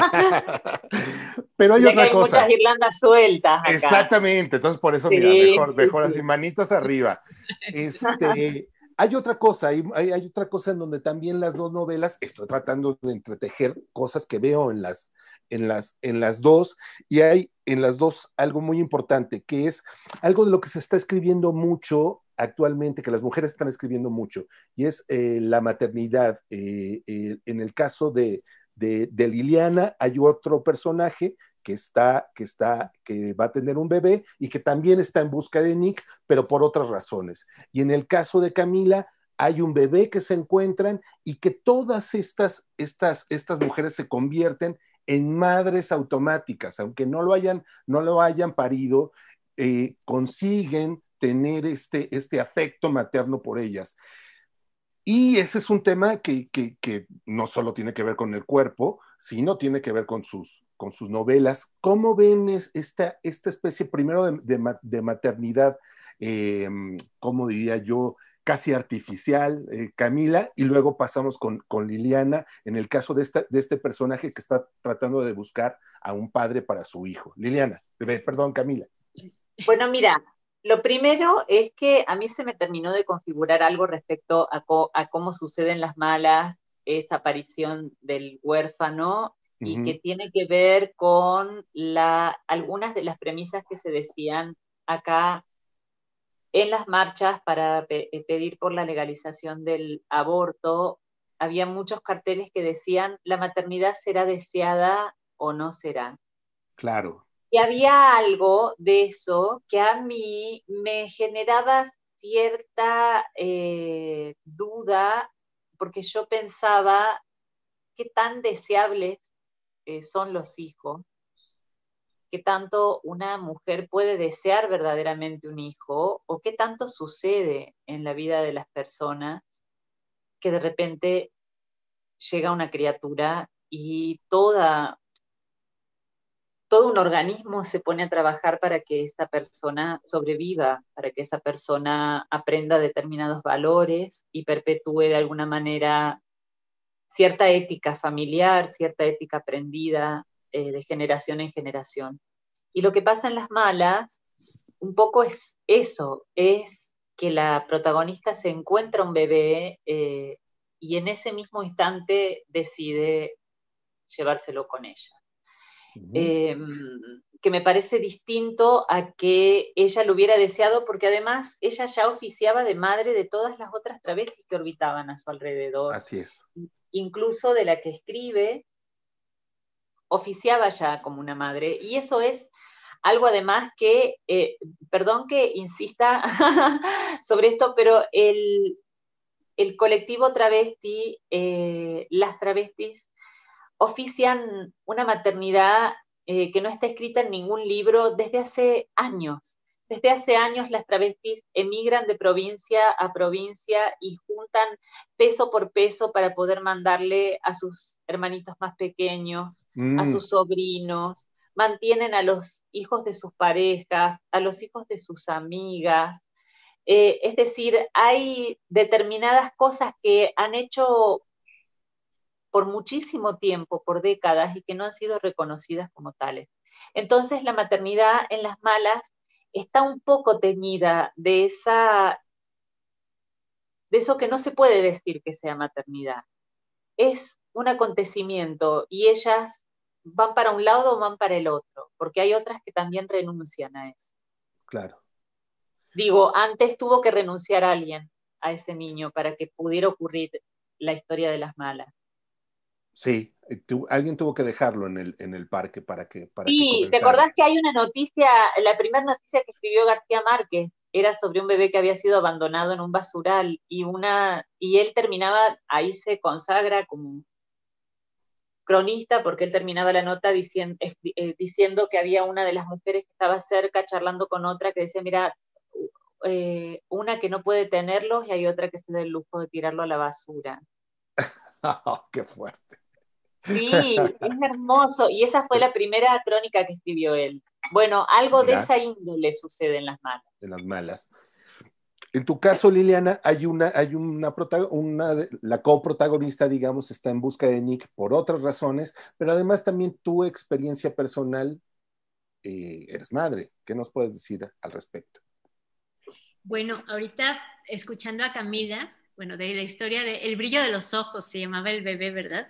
[SPEAKER 1] Pero hay
[SPEAKER 3] Ya que
[SPEAKER 1] otra
[SPEAKER 3] hay muchas
[SPEAKER 1] cosa.
[SPEAKER 3] Irlandas sueltas acá.
[SPEAKER 1] Exactamente, entonces por eso, mira,
[SPEAKER 3] Sí,
[SPEAKER 1] mejor,
[SPEAKER 3] sí,
[SPEAKER 1] mejor
[SPEAKER 3] sí.
[SPEAKER 1] así, manitas arriba. Este, hay otra cosa, hay, hay, hay otra cosa en donde también las dos novelas, estoy tratando de entretejer cosas que veo en las, en las, en las dos, y hay en las dos algo muy importante, que es algo de lo que se está escribiendo mucho actualmente, que las mujeres están escribiendo mucho, y es eh, la maternidad. Eh, eh, en el caso de, de, de Liliana, hay otro personaje que está, que está, que va a tener un bebé y que también está en busca de Nick, pero por otras razones. Y en el caso de Camila, hay un bebé que se encuentran y que todas estas, estas, estas mujeres se convierten en madres automáticas, aunque no lo hayan, no lo hayan parido, eh, consiguen tener este, este afecto materno por ellas. Y ese es un tema que, que, que, no solo tiene que ver con el cuerpo, sino tiene que ver con sus, con sus novelas. ¿Cómo ven esta, esta especie, primero, de, de, de maternidad, eh, cómo diría yo, casi artificial, eh, Camila, y luego pasamos con, con Liliana, en el caso de, esta, de este personaje que está tratando de buscar a un padre para su hijo? Liliana, perdón, Camila.
[SPEAKER 3] Bueno, mira, lo primero es que a mí se me terminó de configurar algo respecto a, co a cómo suceden las malas, esa aparición del huérfano, uh-huh. y que tiene que ver con la, algunas de las premisas que se decían acá en las marchas para pe pedir por la legalización del aborto. Había muchos carteles que decían, la maternidad será deseada o no será.
[SPEAKER 1] Claro.
[SPEAKER 3] Y había algo de eso que a mí me generaba cierta eh, duda, porque yo pensaba qué tan deseables eh, son los hijos, qué tanto una mujer puede desear verdaderamente un hijo, o qué tanto sucede en la vida de las personas que de repente llega una criatura y toda... todo un organismo se pone a trabajar para que esa persona sobreviva, para que esa persona aprenda determinados valores y perpetúe de alguna manera cierta ética familiar, cierta ética aprendida eh, de generación en generación. Y lo que pasa en las malas, un poco es eso, es que la protagonista se encuentra un bebé eh, y en ese mismo instante decide llevárselo con ella. Uh-huh. Eh, que me parece distinto a que ella lo hubiera deseado, porque además ella ya oficiaba de madre de todas las otras travestis que orbitaban a su alrededor.
[SPEAKER 1] Así es.
[SPEAKER 3] Incluso de la que escribe, oficiaba ya como una madre. Y eso es algo además que, eh, perdón que insista sobre esto, pero el, el colectivo travesti, eh, las travestis, ofician una maternidad eh, que no está escrita en ningún libro desde hace años. Desde hace años las travestis emigran de provincia a provincia y juntan peso por peso para poder mandarle a sus hermanitos más pequeños, mm. a sus sobrinos, mantienen a los hijos de sus parejas, a los hijos de sus amigas. Eh, es decir, hay determinadas cosas que han hecho por muchísimo tiempo, por décadas, y que no han sido reconocidas como tales. Entonces la maternidad en las malas está un poco teñida de esa, de eso que no se puede decir que sea maternidad. Es un acontecimiento y ellas van para un lado o van para el otro, porque hay otras que también renuncian a eso.
[SPEAKER 1] Claro.
[SPEAKER 3] Digo, antes tuvo que renunciar a alguien a ese niño para que pudiera ocurrir la historia de las malas.
[SPEAKER 1] Sí, tu, alguien tuvo que dejarlo en el, en el parque para que para
[SPEAKER 3] Sí,
[SPEAKER 1] que
[SPEAKER 3] ¿te acordás que hay una noticia, la primera noticia que escribió García Márquez era sobre un bebé que había sido abandonado en un basural y, una, y él terminaba, ahí se consagra como cronista porque él terminaba la nota diciendo, eh, diciendo que había una de las mujeres que estaba cerca charlando con otra que decía, mira, eh, una que no puede tenerlos y hay otra que se da el lujo de tirarlo a la basura.
[SPEAKER 1] Oh, ¡qué fuerte!
[SPEAKER 3] Sí, es hermoso. Y esa fue la primera crónica que escribió él. Bueno, algo Mira, de esa índole sucede en las malas.
[SPEAKER 1] En las malas. En tu caso, Liliana, hay una, hay una, una, la coprotagonista, digamos, está en busca de Nick por otras razones, pero además también tu experiencia personal, eh, eres madre. ¿Qué nos puedes decir al respecto?
[SPEAKER 2] Bueno, ahorita escuchando a Camila, bueno, de la historia de El brillo de los ojos, se llamaba el bebé, ¿verdad?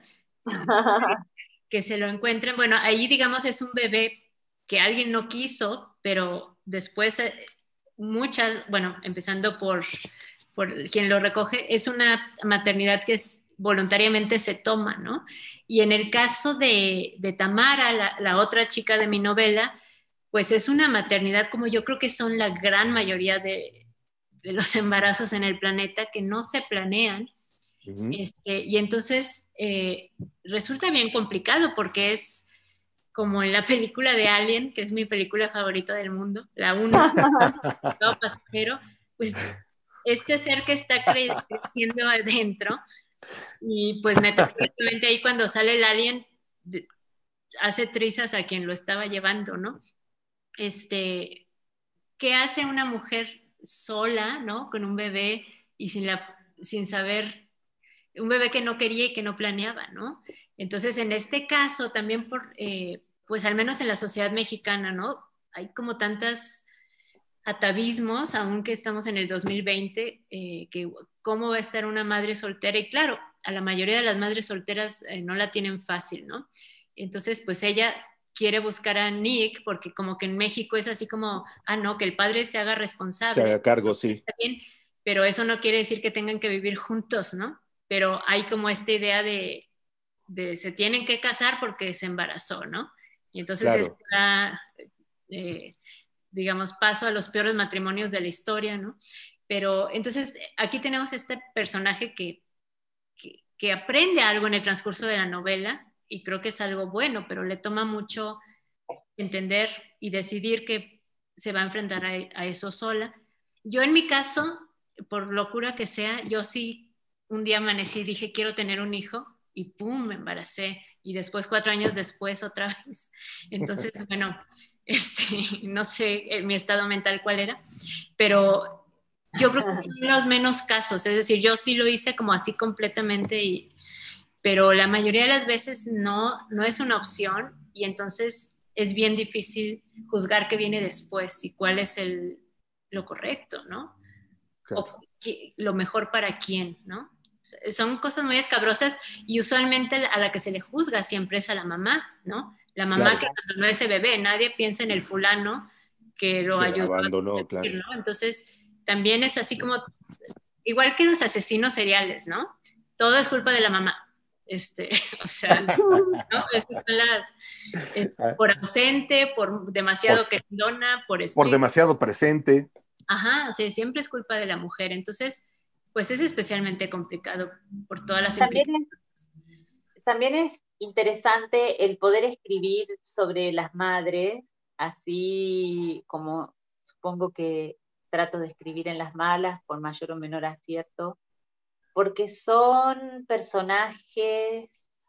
[SPEAKER 2] Que se lo encuentren. Bueno, ahí digamos es un bebé que alguien no quiso, pero después muchas, bueno, empezando por, por quien lo recoge, es una maternidad que es, voluntariamente se toma, ¿no? Y en el caso de, de Tamara, la, la otra chica de mi novela, pues es una maternidad como yo creo que son la gran mayoría de, de los embarazos en el planeta que no se planean. Uh-huh. Este, y entonces eh, resulta bien complicado porque es como en la película de Alien, que es mi película favorita del mundo, la uno, todo pasajero, pues este ser que está cre- creciendo adentro y pues metafóricamente ahí cuando sale el alien hace trizas a quien lo estaba llevando, ¿no? Este, ¿qué hace una mujer sola, ¿no? Con un bebé y sin, la, sin saber, un bebé que no quería y que no planeaba, ¿no? Entonces, en este caso, también por, eh, pues al menos en la sociedad mexicana, ¿no? Hay como tantas atavismos, aunque estamos en el dos mil veinte, eh, que cómo va a estar una madre soltera, y claro, a la mayoría de las madres solteras eh, no la tienen fácil, ¿no? Entonces, pues ella quiere buscar a Nick, porque como que en México es así como, ah, no, que el padre se haga responsable.
[SPEAKER 1] Se haga cargo, sí.
[SPEAKER 2] Bien, pero eso no quiere decir que tengan que vivir juntos, ¿no? Pero hay como esta idea de, de se tienen que casar porque se embarazó, ¿no? Y entonces
[SPEAKER 1] claro.
[SPEAKER 2] esto da, eh, digamos, paso a los peores matrimonios de la historia, ¿no? Pero entonces aquí tenemos este personaje que, que, que aprende algo en el transcurso de la novela, y creo que es algo bueno, pero le toma mucho entender y decidir que se va a enfrentar a, a eso sola. Yo en mi caso, por locura que sea, yo sí un día amanecí y dije quiero tener un hijo y pum, me embaracé, y después cuatro años después otra vez. Entonces, bueno, este, no sé mi estado mental cuál era, pero yo creo que son los menos casos, es decir, yo sí lo hice como así completamente, y, pero la mayoría de las veces no, no es una opción, y entonces es bien difícil juzgar qué viene después y cuál es el, lo correcto, ¿no? Claro. O qué, lo mejor para quién, ¿no? Son cosas muy escabrosas, y usualmente a la que se le juzga siempre es a la mamá, ¿no? La mamá
[SPEAKER 1] claro.
[SPEAKER 2] que abandonó ese bebé, nadie piensa en el fulano que lo
[SPEAKER 1] Que
[SPEAKER 2] ayudó
[SPEAKER 1] abandonó,
[SPEAKER 2] a
[SPEAKER 1] claro.
[SPEAKER 2] ¿no? Entonces, también es así como, igual que los asesinos seriales, ¿no? Todo es culpa de la mamá. Este, o sea, ¿no? Esas son las, eh, por ausente, por demasiado
[SPEAKER 1] por,
[SPEAKER 2] querendona, por
[SPEAKER 1] por
[SPEAKER 2] estricta.
[SPEAKER 1] demasiado presente.
[SPEAKER 2] Ajá, o sea, siempre es culpa de la mujer. Entonces, pues es especialmente complicado por todas las
[SPEAKER 3] También
[SPEAKER 2] implicaciones.
[SPEAKER 3] es, también es interesante el poder escribir sobre las madres, así como supongo que trato de escribir en las malas, por mayor o menor acierto, porque son personajes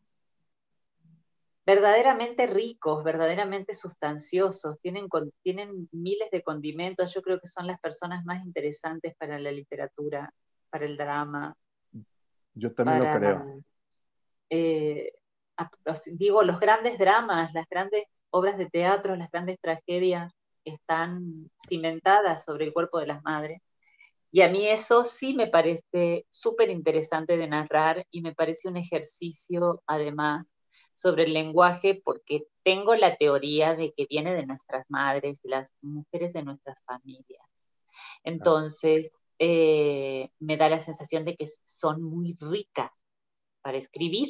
[SPEAKER 3] verdaderamente ricos, verdaderamente sustanciosos, tienen, tienen miles de condimentos. Yo creo que son las personas más interesantes para la literatura, para el drama.
[SPEAKER 1] Yo también
[SPEAKER 3] para,
[SPEAKER 1] lo creo.
[SPEAKER 3] Eh, digo, los grandes dramas, las grandes obras de teatro, las grandes tragedias están cimentadas sobre el cuerpo de las madres. Y a mí eso sí me parece súper interesante de narrar y me parece un ejercicio, además, sobre el lenguaje, porque tengo la teoría de que viene de nuestras madres, de las mujeres de nuestras familias. Entonces, eh, me da la sensación de que son muy ricas para escribir.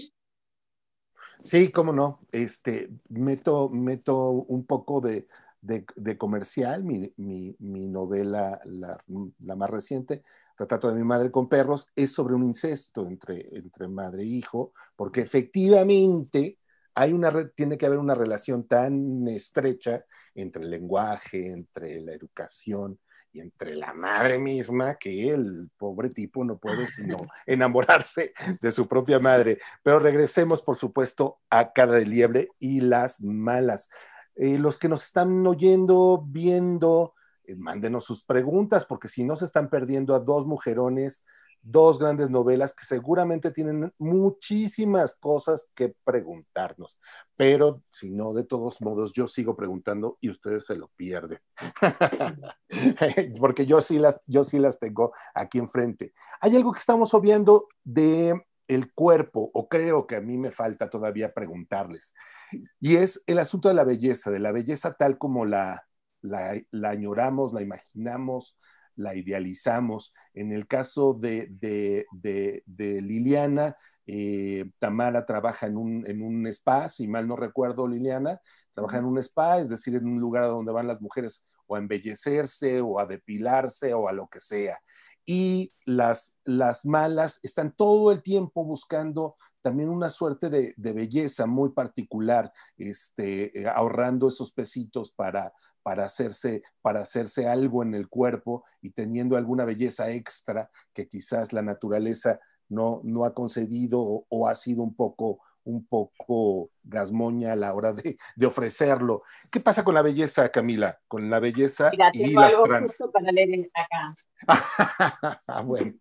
[SPEAKER 1] Sí, cómo no. Este, meto, meto un poco de, de, de comercial, mi, mi, mi novela, la, la, más reciente, Retrato de mi madre con perros, es sobre un incesto entre, entre madre e hijo, porque efectivamente hay una, tiene que haber una relación tan estrecha entre el lenguaje, entre la educación y entre la madre misma, que el pobre tipo no puede sino enamorarse de su propia madre. Pero regresemos, por supuesto, a Cara de Liebre y las malas. Eh, los que nos están oyendo, viendo, eh, mándenos sus preguntas, porque si no se están perdiendo a dos mujerones, dos grandes novelas que seguramente tienen muchísimas cosas que preguntarnos. Pero si no, de todos modos, yo sigo preguntando y ustedes se lo pierden. Porque yo sí, las, yo sí las tengo aquí enfrente. Hay algo que estamos obviando de el cuerpo, o creo que a mí me falta todavía preguntarles, y es el asunto de la belleza, de la belleza tal como la, la, la añoramos, la imaginamos, la idealizamos. En el caso de, de, de, de Liliana, eh, Tamara trabaja en un, en un spa, si mal no recuerdo, Liliana, trabaja en un spa, es decir, en un lugar donde van las mujeres o a embellecerse o a depilarse o a lo que sea. Y las, las malas están todo el tiempo buscando también una suerte de, de belleza muy particular, este, eh, ahorrando esos pesitos para, para, hacerse, para hacerse algo en el cuerpo y teniendo alguna belleza extra que quizás la naturaleza no, no ha concedido o, o ha sido un poco, un poco gasmoña a la hora de, de ofrecerlo. ¿Qué pasa con la belleza, Camila? Con la belleza
[SPEAKER 3] Mira,
[SPEAKER 1] y
[SPEAKER 3] tengo
[SPEAKER 1] las
[SPEAKER 3] algo
[SPEAKER 1] trans.
[SPEAKER 3] justo para leer acá.
[SPEAKER 1] Bueno.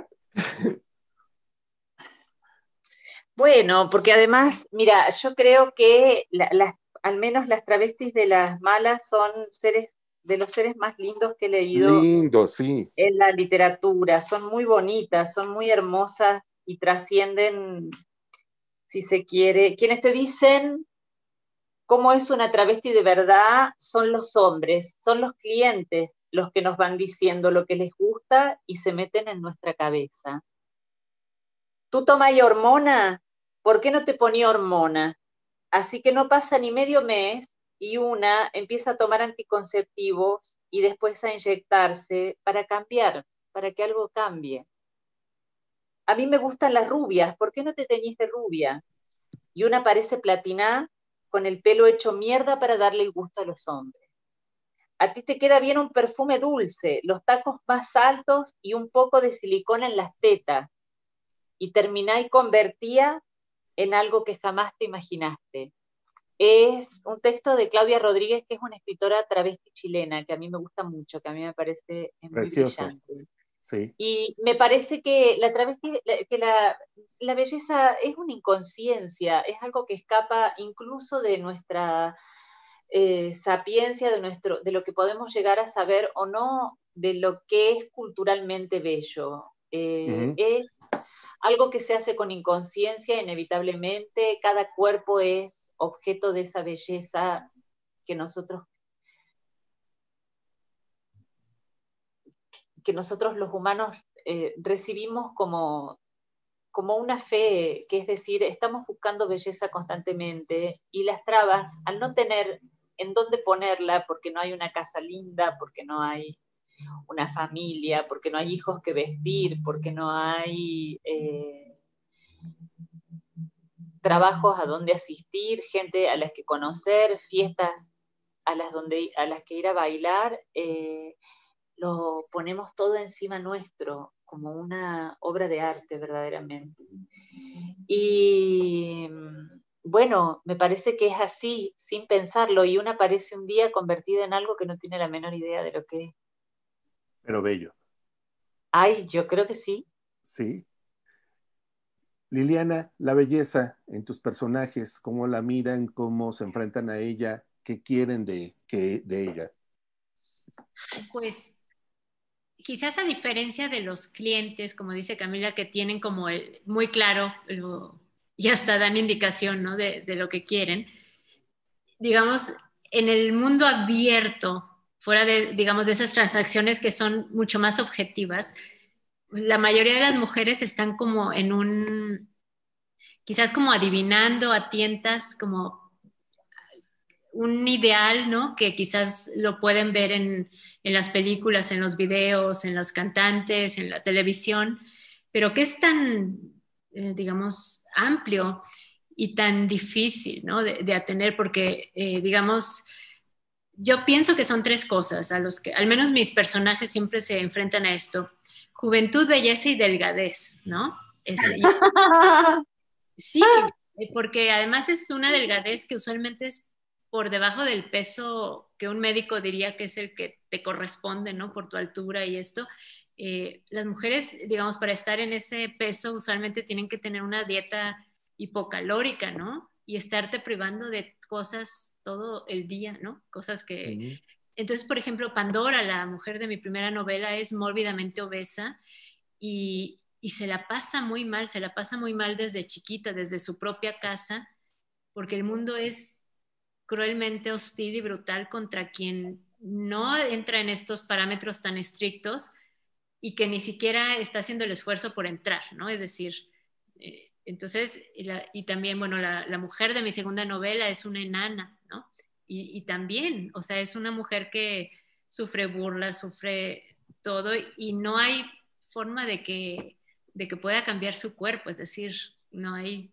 [SPEAKER 3] Bueno, porque además, mira, yo creo que la, las, al menos las travestis de las malas son seres de los seres más lindos que he leído
[SPEAKER 1] Lindo, sí.
[SPEAKER 3] en la literatura. Son muy bonitas, son muy hermosas y trascienden, si se quiere. Quienes te dicen cómo es una travesti de verdad son los hombres, son los clientes los que nos van diciendo lo que les gusta y se meten en nuestra cabeza. ¿Tú tomas hormona? ¿Por qué no te ponía hormona? Así que no pasa ni medio mes y una empieza a tomar anticonceptivos y después a inyectarse para cambiar, para que algo cambie. A mí me gustan las rubias, ¿por qué no te teñís de rubia? Y una parece platiná con el pelo hecho mierda para darle el gusto a los hombres. A ti te queda bien un perfume dulce, los tacos más altos y un poco de silicona en las tetas. Y terminá y convertía en algo que jamás te imaginaste. Es un texto de Claudia Rodríguez, que es una escritora travesti chilena, que a mí me gusta mucho, que a mí me parece muy
[SPEAKER 1] Precioso.
[SPEAKER 3] brillante.
[SPEAKER 1] Sí.
[SPEAKER 3] Y me parece que la travesti, que la, la belleza es una inconsciencia, es algo que escapa incluso de nuestra eh, sapiencia, de, nuestro, de lo que podemos llegar a saber o no, de lo que es culturalmente bello. Eh, uh-huh. Es algo que se hace con inconsciencia, inevitablemente, cada cuerpo es objeto de esa belleza que nosotros, que nosotros los humanos eh, recibimos como, como una fe, que es decir, estamos buscando belleza constantemente y las trabas, al no tener en dónde ponerla, porque no hay una casa linda, porque no hay una familia, porque no hay hijos que vestir, porque no hay eh, trabajos a donde asistir, gente a las que conocer, fiestas a las, donde, a las que ir a bailar, eh, lo ponemos todo encima nuestro, como una obra de arte verdaderamente. Y bueno, me parece que es así, sin pensarlo, y una aparece un día convertida en algo que no tiene la menor idea de lo que es.
[SPEAKER 1] Pero bello.
[SPEAKER 3] Ay, yo creo que sí.
[SPEAKER 1] Sí. Liliana, la belleza en tus personajes, cómo la miran, cómo se enfrentan a ella, qué quieren de, que, de ella.
[SPEAKER 2] Pues quizás a diferencia de los clientes, como dice Camila, que tienen como el, muy claro lo, y hasta dan indicación, ¿no? de, de lo que quieren, digamos, en el mundo abierto, fuera de, digamos, de esas transacciones que son mucho más objetivas, pues la mayoría de las mujeres están como en un, quizás como adivinando a tientas, como un ideal, ¿no? Que quizás lo pueden ver en, en las películas, en los videos, en los cantantes, en la televisión, pero que es tan, eh, digamos, amplio y tan difícil, ¿no? De, de atender, porque, eh, digamos, yo pienso que son tres cosas a los que, al menos mis personajes siempre se enfrentan a esto: juventud, belleza y delgadez, ¿no? Es, y, sí, porque además es una delgadez que usualmente es por debajo del peso que un médico diría que es el que te corresponde, ¿no? Por tu altura y esto. Eh, las mujeres, digamos, para estar en ese peso usualmente tienen que tener una dieta hipocalórica, ¿no? Y estarte privando de cosas todo el día, ¿no? Cosas que...
[SPEAKER 1] Uh-huh.
[SPEAKER 2] Entonces, por ejemplo, Pandora, la mujer de mi primera novela, es mórbidamente obesa y, y se la pasa muy mal, se la pasa muy mal desde chiquita, desde su propia casa, porque el mundo es cruelmente hostil y brutal contra quien no entra en estos parámetros tan estrictos y que ni siquiera está haciendo el esfuerzo por entrar, ¿no? Es decir, eh, entonces, y, la, y también, bueno, la, la, mujer de mi segunda novela es una enana, ¿no? Y, y también, o sea, es una mujer que sufre burlas, sufre todo y no hay forma de que, de que pueda cambiar su cuerpo, es decir, no hay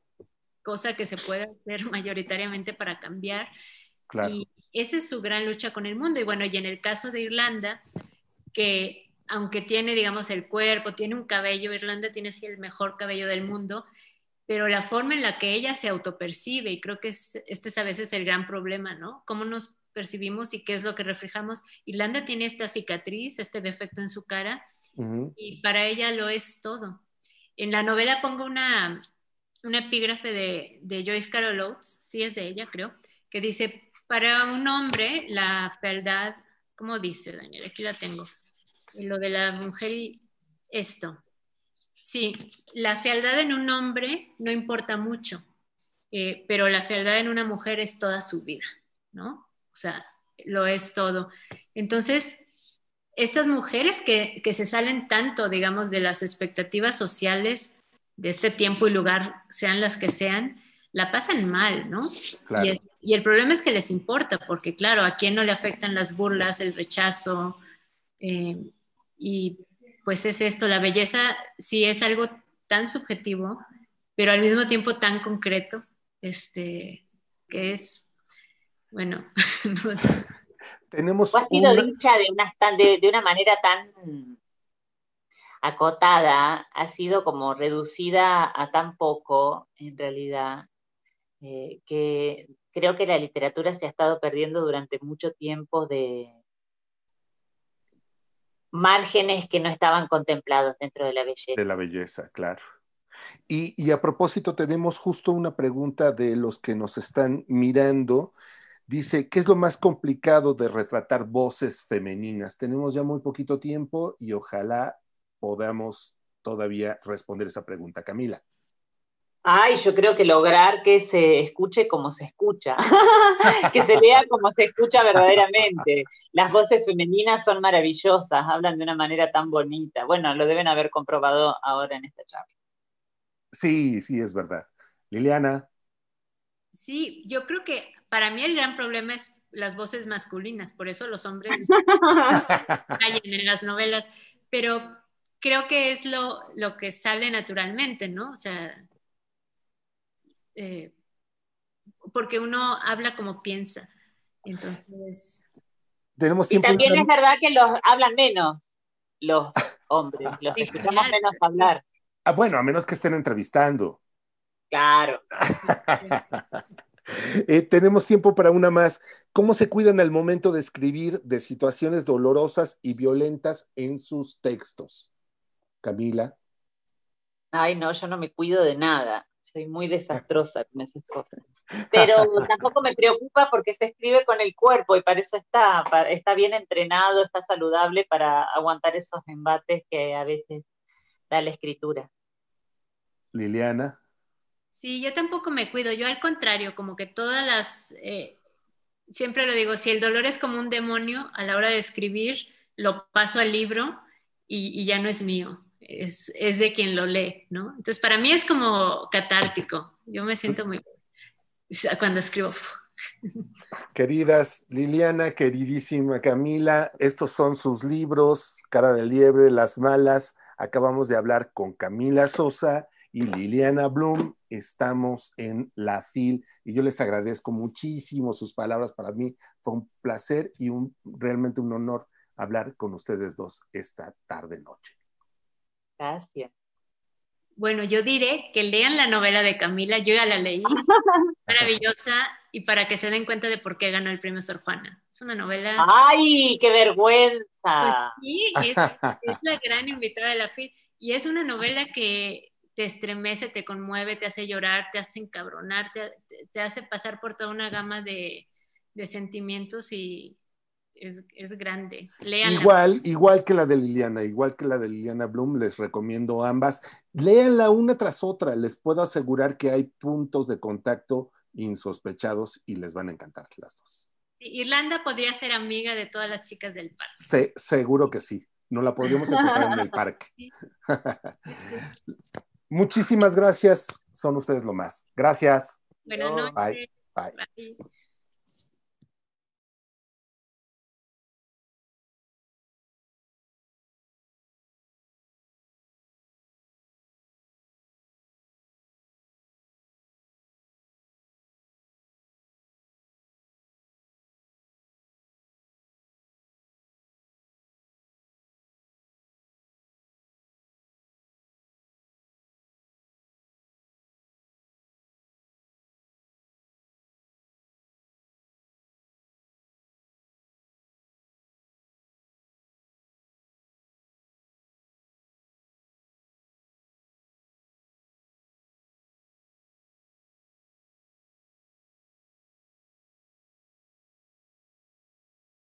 [SPEAKER 2] cosa que se pueda hacer mayoritariamente para cambiar.
[SPEAKER 1] Claro.
[SPEAKER 2] Y esa es su gran lucha con el mundo. Y bueno, y en el caso de Irlanda, que aunque tiene, digamos, el cuerpo, tiene un cabello, Irlanda tiene así el mejor cabello del mundo, pero la forma en la que ella se autopercibe, y creo que es, este es a veces el gran problema, ¿no? Cómo nos percibimos y qué es lo que reflejamos. Irlanda tiene esta cicatriz, este defecto en su cara, uh-huh. y para ella lo es todo. En la novela pongo una, una epígrafe de, de Joyce Carol Oates, sí es de ella, creo, que dice: para un hombre, la fealdad, ¿cómo dice, Daniel? Aquí la tengo. Lo de la mujer y esto. Sí, la fealdad en un hombre no importa mucho, eh, pero la fealdad en una mujer es toda su vida, ¿no? O sea, lo es todo. Entonces, estas mujeres que, que se salen tanto, digamos, de las expectativas sociales de este tiempo y lugar, sean las que sean, la pasan mal, ¿no?
[SPEAKER 1] Claro.
[SPEAKER 2] Y, el, y el problema es que les importa, porque claro, ¿a quién no le afectan las burlas, el rechazo? Eh, y pues es esto, la belleza sí es algo tan subjetivo, pero al mismo tiempo tan concreto, este, que es, bueno, no,
[SPEAKER 1] tenemos
[SPEAKER 3] o ha sido
[SPEAKER 1] una...
[SPEAKER 3] dicha de una, de, de una manera tan acotada, ha sido como reducida a tan poco, en realidad, eh, que creo que la literatura se ha estado perdiendo durante mucho tiempo de márgenes que no estaban contemplados dentro de la belleza.
[SPEAKER 1] De la belleza, claro. Y, y a propósito, tenemos justo una pregunta de los que nos están mirando. Dice, ¿qué es lo más complicado de retratar voces femeninas? Tenemos ya muy poquito tiempo y ojalá podamos todavía responder esa pregunta, Camila.
[SPEAKER 3] Ay, yo creo que lograr que se escuche como se escucha, que se lea como se escucha verdaderamente. Las voces femeninas son maravillosas, hablan de una manera tan bonita. Bueno, lo deben haber comprobado ahora en esta charla.
[SPEAKER 1] Sí, sí, es verdad. Liliana.
[SPEAKER 2] Sí, yo creo que para mí el gran problema es las voces masculinas, por eso los hombres callan en las novelas, pero creo que es lo, lo que sale naturalmente, ¿no? O sea, eh, porque uno habla como piensa. Entonces,
[SPEAKER 1] Tenemos
[SPEAKER 3] Y
[SPEAKER 1] tiempo.
[SPEAKER 3] también es verdad que los hablan menos los hombres, los
[SPEAKER 2] sí,
[SPEAKER 3] escuchamos
[SPEAKER 2] genial.
[SPEAKER 3] menos hablar.
[SPEAKER 1] Ah, bueno, a menos que estén entrevistando.
[SPEAKER 3] Claro.
[SPEAKER 1] Eh, tenemos tiempo para una más. ¿Cómo se cuidan al momento de escribir de situaciones dolorosas y violentas en sus textos? Camila.
[SPEAKER 3] Ay, no, yo no me cuido de nada. Soy muy desastrosa con esas cosas. Pero tampoco me preocupa porque se escribe con el cuerpo y para eso está, para, está bien entrenado, está saludable para aguantar esos embates que a veces da la escritura.
[SPEAKER 1] Liliana.
[SPEAKER 2] Sí, yo tampoco me cuido, yo al contrario, como que todas las, eh, siempre lo digo, si el dolor es como un demonio, a la hora de escribir, lo paso al libro y, y ya no es mío, es, es de quien lo lee, ¿no? Entonces, para mí es como catártico, yo me siento muy, cuando escribo.
[SPEAKER 1] Queridas Liliana, queridísima Camila, estos son sus libros, Cara de Liebre, Las Malas. Acabamos de hablar con Camila Sosa y Liliana Blum. Estamos en la F I L y yo les agradezco muchísimo sus palabras. Para mí fue un placer y un, realmente un honor hablar con ustedes dos esta tarde noche.
[SPEAKER 3] Gracias.
[SPEAKER 2] Bueno, yo diré que lean la novela de Camila, yo ya la leí, maravillosa, y para que se den cuenta de por qué ganó el premio Sor Juana. Es una novela...
[SPEAKER 3] ¡Ay, qué
[SPEAKER 2] Pues
[SPEAKER 3] vergüenza!
[SPEAKER 2] sí, es, es la gran invitada de la F I L, y es una novela que te estremece, te conmueve, te hace llorar, te hace encabronar, te, te hace pasar por toda una gama de, de sentimientos y es, es grande. Léanla.
[SPEAKER 1] Igual, igual que la de Liliana, igual que la de Liliana Blum, les recomiendo ambas. Léanla una tras otra, les puedo asegurar que hay puntos de contacto insospechados y les van a encantar las dos.
[SPEAKER 2] Sí, Irlanda podría ser amiga de todas las chicas del parque.
[SPEAKER 1] Se, seguro que sí, nos la podríamos encontrar en el parque.
[SPEAKER 2] Sí.
[SPEAKER 1] Muchísimas gracias, son ustedes lo más. Gracias.
[SPEAKER 2] Buenas noches.
[SPEAKER 1] Bye. Bye.
[SPEAKER 2] Bye.